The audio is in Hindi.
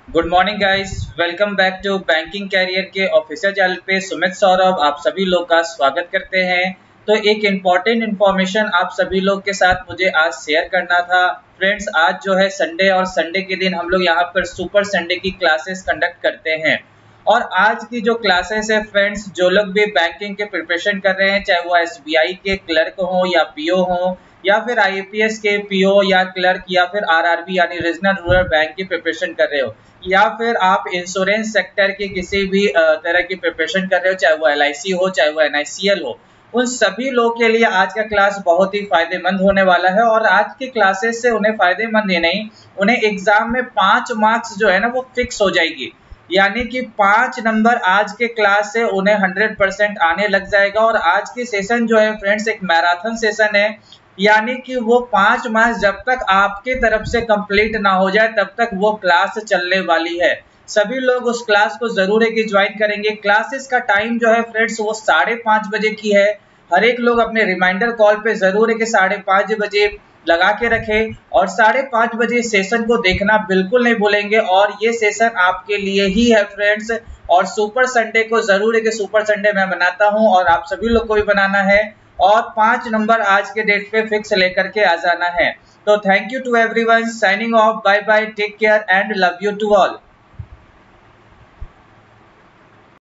Good morning guys, welcome back to banking career के ऑफिशियल चैनल पे सुमित सौरभ आप सभी लोग का स्वागत करते हैं। तो एक इम्पॉर्टेंट इन्फॉर्मेशन आप सभी लोग के साथ मुझे आज शेयर करना था। फ्रेंड्स, आज जो है संडे और संडे के दिन हम लोग यहाँ पर सुपर संडे की क्लासेस कंडक्ट करते हैं। और आज की जो क्लासेस है फ्रेंड्स, जो लोग भी बैंकिंग के प्रिपरेशन कर रहे हैं, चाहे वो एसबीआई के क्लर्क हो या पीओ हो या फिर आईएपीएस के पीओ या क्लर्क या फिर आरआरबी यानी रीजनल रूरल बैंक की प्रिपरेशन कर रहे हो, या फिर आप इंश्योरेंस सेक्टर के किसी भी तरह की प्रिपरेशन कर रहे हो, चाहे वो एलआईसी हो चाहे वो एनआईसीएल हो, उन सभी लोगों के लिए आज का क्लास बहुत ही फायदेमंद होने वाला है। और आज की क्लासेस से उन्हें फायदेमंद ही नहीं, उन्हें एग्जाम में 5 मार्क्स जो है ना वो फिक्स हो जाएगी। यानी कि 5 नंबर आज के क्लास से उन्हें 100% आने लग जाएगा। और आज की सेशन जो है फ्रेंड्स एक मैराथन सेशन है, यानी कि वो 5 मार्क्स जब तक आपके तरफ से कंप्लीट ना हो जाए तब तक वो क्लास चलने वाली है। सभी लोग उस क्लास को जरूर है कि ज्वाइन करेंगे। क्लासेस का टाइम जो है फ्रेंड्स वो 5:30 बजे की है। हर एक लोग अपने रिमाइंडर कॉल पे जरूर है कि 5:30 बजे लगा के रखें और 5:30 बजे सेशन को देखना बिल्कुल नहीं भूलेंगे। और ये सेशन आपके लिए ही है फ्रेंड्स। और सुपर संडे को जरूर है कि सुपर संडे मैं बनाता हूं और आप सभी लोग को भी बनाना है और 5 नंबर आज के डेट पे फिक्स लेकर के आ जाना है। तो thank you to everyone, signing off, bye bye, take care and love you to all.